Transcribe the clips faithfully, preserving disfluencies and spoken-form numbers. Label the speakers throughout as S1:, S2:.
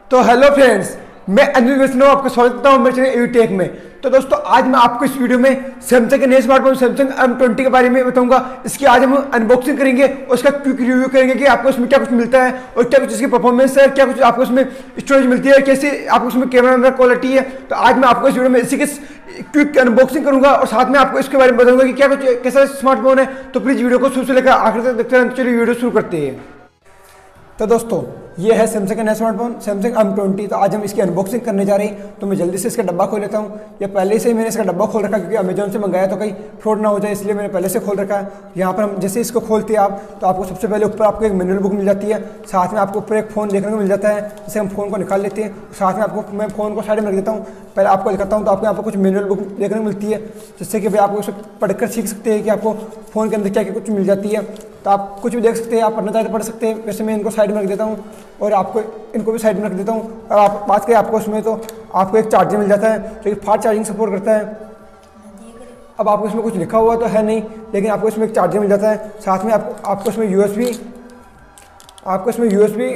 S1: तो hello friends, मैं अनिल वैष्णव आपका स्वागत करता हूँ मेरे चैनल यूटेक में। तो दोस्तों, आज मैं आपको इस वीडियो में सैमसंग के नए स्मार्टफोन सैमसंग एम ट्वेंटी के बारे में बताऊंगा। इसकी आज हम अनबॉक्सिंग करेंगे और उसका क्विक रिव्यू करेंगे कि आपको इसमें क्या कुछ मिलता है और क्या कुछ इसकी परफॉर्मेंस है, क्या कुछ आपको इसमें स्टोरेज मिलती है, कैसे आपको इसमें कैमरा क्वालिटी है। तो आज मैं आपको इस वीडियो में इसी के क्विक अनबॉक्सिंग करूंगा और साथ में आपको इसके बारे में बताऊंगा कि क्या कुछ कैसा स्मार्टफोन है। तो प्लीज़ वीडियो को शुरू से लेकर आखिर तक देखते रहना। चलिए वीडियो शुरू करते हैं। तो दोस्तों, ये है सैमसंग का नया स्मार्टफोन सैमसंग एम ट्वेंटी। तो आज हम इसकी अनबॉक्सिंग करने जा रहे हैं। तो मैं जल्दी से इसका डब्बा खोल लेता हूँ। या पहले से ही मैंने इसका डब्बा खोल रखा क्योंकि अमेजोन से मंगाया तो कहीं फ्रॉड ना हो जाए, इसलिए मैंने पहले से खोल रखा है। यहाँ पर हम जैसे इसको खोलते हैं आप तो आपको सबसे पहले ऊपर आपको एक मैनुअल बुक मिल जाती है। साथ में आपको ऊपर एक फ़ोन देखने को मिल जाता है। जैसे हम फ़ोन को निकाल लेते हैं, साथ में आपको मैं फ़ोन को साइड में रख देता हूँ। पहले आपको दिखाता हूँ। तो आपको यहाँ पर कुछ मैनुअल बुक देखने को मिलती है, जिससे कि भाई आप उसे पढ़कर सीख सकते हैं कि आपको फ़ोन के अंदर क्या क्या कुछ मिल जाती है। तो आप कुछ भी देख सकते हैं, आप पढ़ना चाहे तो पढ़ सकते हैं। वैसे मैं इनको साइड में रख देता हूँ और आपको इनको भी साइड में रख देता हूँ। और आप बात करें आपको उसमें, तो आपको एक चार्जर मिल जाता है जो कि फास्ट चार्जिंग सपोर्ट करता है। अब आपको इसमें कुछ लिखा हुआ तो है नहीं, लेकिन आपको इसमें एक चार्जर मिल जाता है। साथ में आपको आपको इसमें यूएसबी आपको इसमें यूएसबी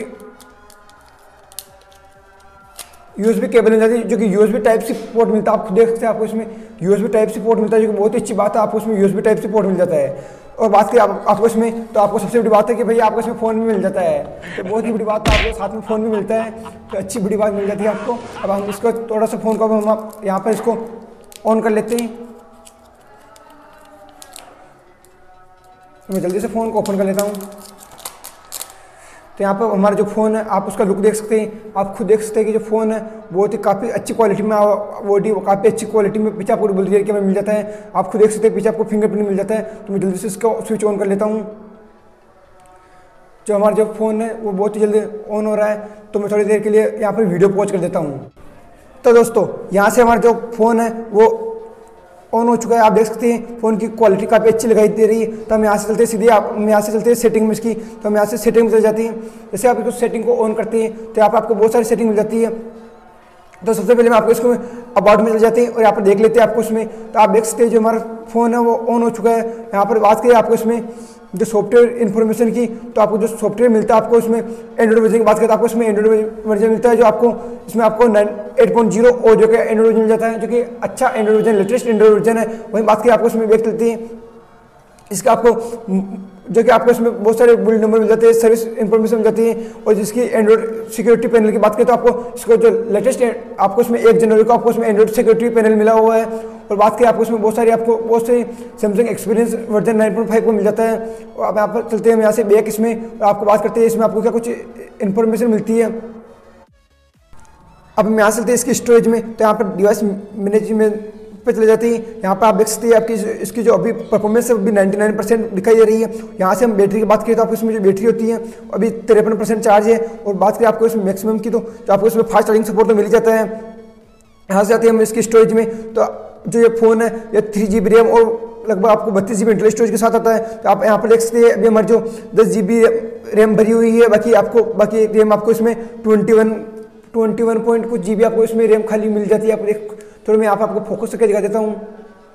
S1: यूएसबी केबल मिल जाती है, जो कि यूएसबी टाइप सी पोर्ट मिलता है। आप खुद देख सकते हैं, आपको इसमें यूएसबी टाइप सी पोर्ट मिलता है, जो कि बहुत ही अच्छी बात है। आपको इसमें यूएसबी टाइप सी पोर्ट मिल जाता है। और बात करें आप, आपको इसमें, तो आपको सबसे बड़ी बात है कि भैया आपको इसमें फ़ोन भी मिल जाता है। तो बहुत ही बड़ी बात है, आपको साथ में फ़ोन भी मिलता है, तो अच्छी बड़ी बात मिल जाती है आपको। अब हम इसको थोड़ा सा फ़ोन को हम यहाँ पर इसको ऑन कर लेते हैं। तो मैं जल्दी से फ़ोन को ओपन कर लेता हूँ। तो यहाँ पर हमारा जो फ़ोन है, आप उसका लुक देख सकते हैं। आप खुद देख सकते हैं कि जो फ़ोन है बहुत ही काफ़ी अच्छी क्वालिटी में वो काफ़ी अच्छी क्वालिटी में पीछे आपको डबल रियर कैमरा मिल जाता है। आप खुद देख सकते हैं पीछे आपको फिंगरप्रिंट मिल जाता है। तो मैं जल्दी से इसको स्विच ऑन कर लेता हूँ। जो हमारा जो फ़ोन है वो बहुत ही जल्दी ऑन हो रहा है। तो मैं थोड़ी देर के लिए यहाँ पर वीडियो पॉज कर देता हूँ। तो दोस्तों, यहाँ से हमारा जो फ़ोन है वो ऑन हो चुका है। आप देख सकते हैं फ़ोन की क्वालिटी काफ़ी अच्छी दिखाई दे रही है। तो हम यहाँ से चलते हैं सीधे, आप हम यहाँ से चलते हैं सेटिंग में इसकी। तो हम यहाँ से सेटिंग में चले जाती हैं। जैसे आप इसको सेटिंग को ऑन करते हैं तो यहाँ पर आपको बहुत सारी सेटिंग मिल जाती है। तो सबसे पहले मैं आपको इसको अबाउट में चले जाते हैं और यहाँ पर देख लेते हैं आपको इसमें। तो आप देख सकते हैं जो हमारा फ़ोन है वो ऑन हो चुका है। यहाँ पर बात करें आपको इसमें जो सॉफ्टवेयर इन्फॉर्मेशन की, तो आपको जो सॉफ्टवेयर मिलता है आपको इसमें एंड्रॉइड वर्जन की बात करें तो आपको इसमें एंड्रॉइड वर्जन मिलता है, जो आपको इसमें आपको एट पॉइंट जीरो और जो कि एंड्रॉइड वर्जन मिल जाता है, जो कि अच्छा Android version, latest Android version है। वहीं बात करें आपको इसमें देख लेते हैं इसका आपको जो कि आपको इसमें बहुत सारे बिल्ड नंबर मिल जाते हैं, सर्विस इन्फॉर्मेशन मिल जाती है। और जिसकी एंड्रॉइड सिक्योरिटी पैनल की बात करें तो आपको इसको जो लेटेस्ट आपको इसमें एक जनवरी को आपको इसमें एंड्रॉइड सिक्योरिटी पैनल मिला हुआ है। और बात करें आपको इसमें बहुत सारी आपको बहुत सारी Samsung Experience version nine point five को मिल जाता है। और आप यहाँ पर चलते हैं यहाँ से बैक इसमें, और आपको बात करते हैं इसमें आपको क्या कुछ इन्फॉर्मेशन मिलती है। अब हम यहाँ से चलते हैं इसकी स्टोरेज में। तो यहाँ पर डिवाइस मैनेजमेंट पे चले जाती है। यहाँ पर आप देख सकते हैं आपकी इसकी जो अभी परफॉर्मेंस है वो भी निन्यानवे परसेंट दिखाई दे रही है। यहाँ से हम बैटरी की बात करें तो आपको इसमें जो बैटरी होती है अभी तिरपन परसेंट चार्ज है। और बात करें आपको इसमें मैक्सिमम की, तो, तो आपको इसमें फास्ट चार्जिंग सपोर्ट तो मिल जाता है। यहाँ से जाते हैं हम इसकी स्टोरेज में। तो जो ये फ़ोन है ये थ्री जी बी रैम और लगभग आपको बत्तीस जी बी इंटरनल स्टोरेज के साथ आता है। तो आप यहाँ पर देख सकते हैं अभी हमारी जो दस जी बी रैम भरी हुई है। बाकी आपको बाकी रैम आपको इसमें twenty one twenty one point कुछ जी बी आपको इसमें रैम खाली मिल जाती है। आप देख, थोड़ा मैं यहाँ पर आपको फोकस करके दिखा देता हूँ।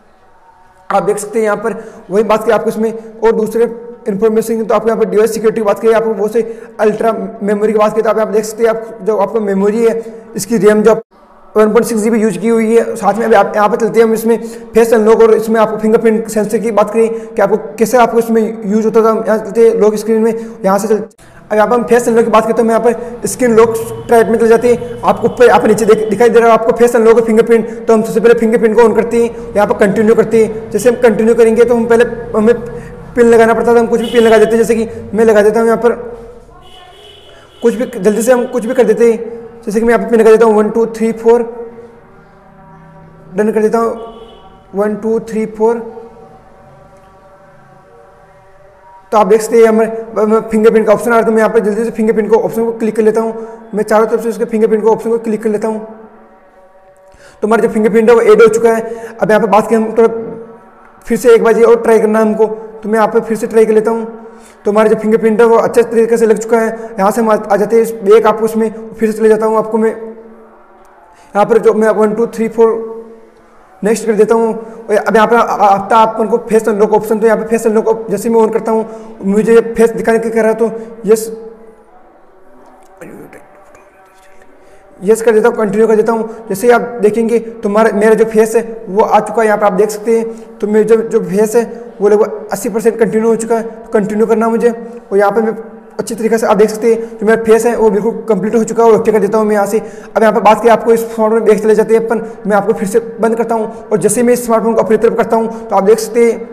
S1: आप देख सकते हैं यहाँ पर वही बात करें आपको इसमें और दूसरे इन्फॉर्मेशन, तो आपको यहाँ पर डिवाइस सिक्योरिटी की बात करें, आपको बहुत से अल्ट्रा मेमोरी की बात करें तो आप यहाँ देख सकते हैं आप जो आपको मेमोरी है इसकी रैम जो one point six G B use की हुई है। साथ में अभी आप यहाँ पर चलते हैं हम इसमें फेस अनलॉक और इसमें आपको फिंगरप्रिंट सेंसर की बात करें कि आपको कैसे आपको इसमें यूज होता था। यहाँ चलते हैं लॉक स्क्रीन में। यहाँ से चल अब यहाँ पर हम फेस अनलॉक की बात करते हैं, मैं यहाँ पर स्क्रीन लॉक टाइप में चल जाते हैं। आपको ऊपर यहाँ पर नीचे दिखाई दे रहा है आपको फेस अनलॉक और फिंगरप्रिंट। तो हम सबसे पहले फिंगरप्रिंट को ऑन करते हैं, यहाँ पर कंटिन्यू करते हैं। जैसे हम कंटिन्यू करेंगे तो हम पहले हमें पिन लगाना पड़ता था, हम कुछ भी पिन लगा देते हैं। जैसे कि मैं लगा देता हूँ यहाँ पर कुछ भी, जल्दी से हम कुछ भी कर देते हैं। जैसे कि मैं यहाँ पर पिन लगा देता हूँ one two three four, done कर देता हूँ वन टू थ्री फोर। तो आप देख सकते हैं हमारे फिंगरप्रिंट का ऑप्शन आ रहा है। तो मैं यहाँ पर जल्दी से फिंगरप्रिंट को ऑप्शन को क्लिक कर लेता हूँ। मैं चारों तरफ से उसके फिंगरप्रिंट को ऑप्शन को क्लिक कर लेता हूँ। तो हमारा जो फिंगरप्रिंट है वो ऐड हो चुका है। अब यहाँ पर बात करें हम थोड़ा फिर से एक बार और ट्राई करना है हमको, तो मैं यहाँ पर फिर से ट्राई कर लेता हूँ। तो हमारा जो फिंगरप्रिंट है वो अच्छे तरीके से लग चुका है। यहाँ से हम आ जाते हैं बैक, आपको उसमें फिर से चले जाता हूँ। आपको मैं यहाँ पर जो मैं one two three four next कर देता हूँ। अब यहाँ पर आता आप उनको फेस अनलॉक ऑप्शन, तो यहाँ पे फेस अनलॉक जैसे मैं ऑन करता हूँ मुझे फेस दिखाने के कह रहा है तो यस यस कर देता हूँ, कंटिन्यू कर देता हूँ। जैसे आप देखेंगे तो हमारा मेरा जो फेस है वो आ चुका है, यहाँ पर आप देख सकते हैं। तो मेरा जो जो फेस है वो लगभग अस्सी परसेंट कंटिन्यू हो चुका है, तो कंटिन्यू करना मुझे। और यहाँ पर मैं अच्छी तरीके से आप देख सकते हैं जो मेरा फेस है वो बिल्कुल कंप्लीट हो चुका है, और ओके कर देता हूँ मैं यहाँ से। अब यहाँ पर बात करें आपको इस स्मार्टफोन में देख चले जाते हैं अपन, मैं आपको फिर से बंद करता हूँ, और जैसे मैं इस स्मार्टफोन को अपनी तरफ करता हूँ तो आप देख सकते हैं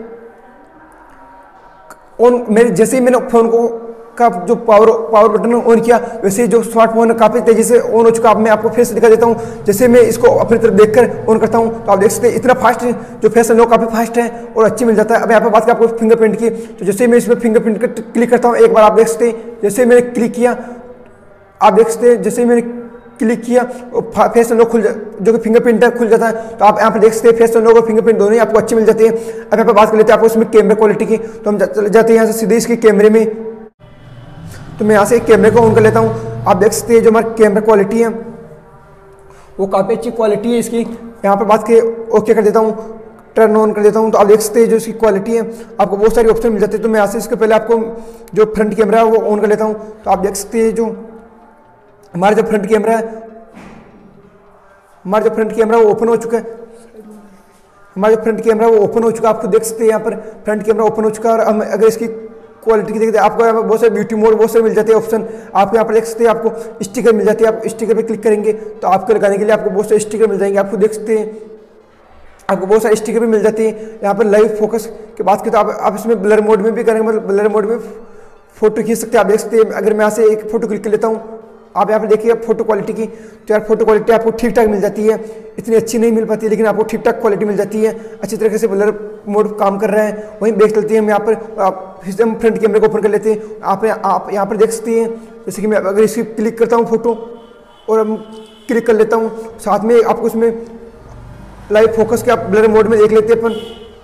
S1: ऑन मेरे जैसे ही मैंने फोन को का जो पावर पावर बटन ऑन किया, वैसे जो स्मार्टफोन काफ़ी तेजी से ऑन हो चुका। अब मैं आपको फेस दिखा देता हूँ। जैसे मैं इसको अपनी तरफ देखकर ऑन करता हूँ तो आप देख सकते हैं इतना फास्ट जो फेस है लोग काफ़ी फास्ट है और अच्छी मिल जाता है। अब यहाँ पर बात करें आपको फिंगरप्रिंट की, तो जैसे मैं इसमें फिंगरप्रिंट का क्लिक करता हूँ, एक बार आप देख सकते हैं जैसे मैंने क्लिक किया, आप देख सकते हैं जैसे मैंने क्लिक किया फेस अनलॉक खुल जा जो कि फिंगरप्रिंट है खुल जाता है। तो आप यहाँ पर देख सकते हैं फेस अनलॉक और फिंगरप्रिंट दोनों ही आपको अच्छी मिल जाती है। अब यहाँ पर बात कर लेते हैं आपको इसमें कैमरा क्वालिटी की, तो हम चले जाते हैं यहाँ से सीधे इसके कैमरे में। तो मैं यहाँ से कैमरे को ऑन कर लेता हूँ। आप देख सकते हैं जो हमारी कैमरा क्वालिटी है वो काफ़ी अच्छी क्वालिटी है इसकी। यहाँ पर बात करें ओके कर देता हूँ, टर्न ऑन कर देता हूँ, तो आप देख सकते हैं जो इसकी क्वालिटी है आपको बहुत सारी ऑप्शन मिल जाते हैं। तो मैं यहाँ से इसके पहले आपको जो फ्रंट कैमरा है वो ऑन कर लेता हूँ। तो आप देख सकते हैं जो हमारा जो फ्रंट कैमरा है हमारा जो फ्रंट कैमरा वो ओपन हो चुका है हमारा जो फ्रंट कैमरा वो ओपन हो चुका है। आपको देख सकते हैं यहाँ पर फ्रंट कैमरा ओपन हो चुका है। और हम अगर इसकी क्वालिटी की देखते हैं आपको यहाँ पर बहुत सारे ब्यूटी मोड बहुत सारे मिल जाते हैं ऑप्शन। आपको यहाँ पर देख सकते हैं आपको स्टिकर मिल जाती है। आप स्टिकर पे क्लिक करेंगे तो आपको लगाने के लिए आपको बहुत सारे स्टिकर मिल जाएंगे। आपको देख सकते हैं आपको बहुत सारे स्टिकर भी मिल जाती है। यहाँ पर लाइव फोकस की बात करें तो आप, आप इसमें ब्लर मोड में भी करेंगे, मतलब ब्लर मोड में फोटो खींच सकते हैं। आप देख सकते हैं अगर मैं यहाँ से एक फोटो क्लिक कर लेता हूँ, आप यहाँ पर देखिए फोटो क्वालिटी की, तो यार फोटो क्वालिटी आपको ठीक ठाक मिल जाती है, इतनी अच्छी नहीं मिल पाती लेकिन आपको ठीक ठाक क्वालिटी मिल जाती है। अच्छी तरीके से ब्लर मोड काम कर रहा है। वहीं देख लेते हैं हम यहाँ पर, आप फिर से हम फ्रंट कैमरे को ओपन कर लेते हैं। आप आप यहाँ पर देख सकते हैं जैसे कि मैं अगर इसकी क्लिक करता हूँ फोटो और हम क्लिक कर लेता हूँ, साथ में आपको इसमें लाइव फोकस के आप ब्लर मोड में देख लेते हैं अपन।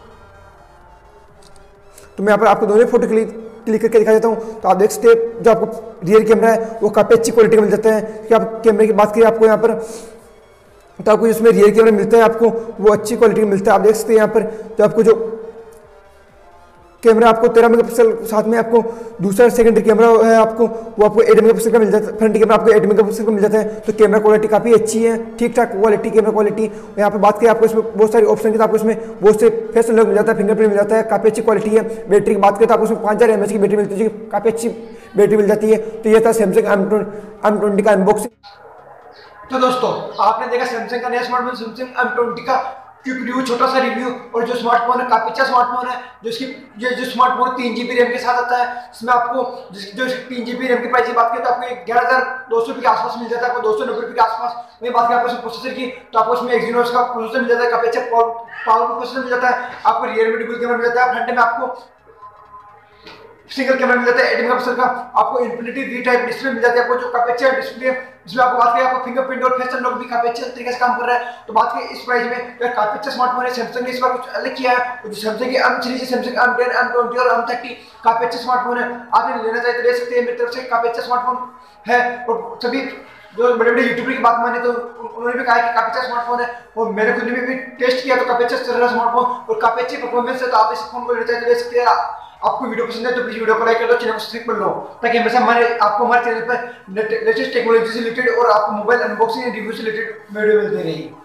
S1: तो मैं यहाँ पर आपको दोनों फोटो क्लिक क्लिक करके दिखा देता हूँ। तो आप देख सकते हैं जो आपको रियर कैमरा है वो काफ़ी अच्छी क्वालिटी का मिल जाता है। कि आप कैमरे की बात करें आपको यहाँ पर तो आपको इसमें रियर कैमरा मिलता है, आपको वो अच्छी क्वालिटी का मिलता है। आप देख सकते हैं यहाँ पर तो आपको जो कैमरा आपको तेरह मेगापिक्सल, साथ में आपको दूसरा सेकेंडरी कैमरा है आपको वो आपको एट मेगापिक्सल का मिल जाता है। फ्रंट कैमरा आपको एट मेगापिक्सल का मिल जाता है। तो कैमरा क्वालिटी काफ़ी अच्छी है, ठीक ठाक क्वालिटी कैमरा क्वालिटी। यहाँ पर बात करें आपको इसमें बहुत सारी ऑप्शन की, तो आपको इसमें बहुत से फेस अनलॉक मिल जाता है, फिंगरप्रिंट मिल जाता है, काफ़ी अच्छी क्वालिटी है। बैटरी की बात करें तो आपको इसमें पाँच हज़ार एम एच की बैटरी मिलती है, काफ़ी अच्छी बैटरी मिल जाती है। तो ये था सैमसंग एम ट्वेंटी का अनबॉक्सिंग।
S2: तो दोस्तों आपने देखा सैमसंग का नया स्मार्टफोन सैमसंग एम ट्वेंटी का क्विक रिव्यू, छोटा सा रिव्यू। और जो स्मार्टफोन है काफी अच्छा स्मार्टफोन है। जो इसकी ये जो स्मार्टफोन तीन जीबी रैम के साथ आता है, इसमें आपको जो तीन जीबी रैम की प्राइस की बात करें तो आपको ग्यारह हजार दो सौ रुपये के आसपास मिल जाता है, आपको दो सौ नब्बे रुपये के आसपास। वही बात करें आपको प्रोसेसर की तो आपको इसमें एक्सिनोस का प्रोसेसर मिल जाता है, काफी अच्छा पावरफुल प्रोसेसर मिल जाता है। आपको रियर में डुअल कैमरा मिल जाता है, फ्रंट में आपको सिंगल कैमरा मिल जाता है एट मेगापिक्सल का। आपको इन्फिनिटी वी टाइप डिस्प्ले मिल जाती है आपको, जो काफी अच्छा डिस्प्ले। इसमें आपको बात करें आपको फिंगरप्रिंट और फेस अनलॉक भी काफी अच्छे तरीके से काम कर रहा है। तो बात करें इस प्राइस में तो काफी अच्छा स्मार्टफोन है। सैमसंग ने इस बार कुछ अलग किया है। जो सैमसंग के M series, Samsung M ten, M twenty और एम थर्टी काफी अच्छे स्मार्टफोन है। आपने लेना चाहिए तो ले सकते हैं, मेरी तरफ से काफी अच्छा स्मार्टफोन है। और सभी जो बड़े बड़े यूट्यूबर की बात माने तो उन्होंने भी कहा कि काफी अच्छा स्मार्टफोन है। और मैंने खुद ने भी टेस्ट किया तो काफी अच्छा चल रहा है स्मार्टफोन और काफी अच्छी परफॉर्मेंस है। तो आप इस फोन को लेना चाहिए तो ले सकते हैं। आपको वीडियो पसंद है तो प्लीज वीडियो को लाइक कर लो, चैनल को सब्सक्राइब कर लो, ताकि हमेशा हमारे आपको हमारे चैनल पर लेटेस्ट टेक्नोलॉजी से रिलेटेड और आपको मोबाइल अनबॉक्सिंग एंड रिव्यू से रिलेटेड वीडियो मिलती रही।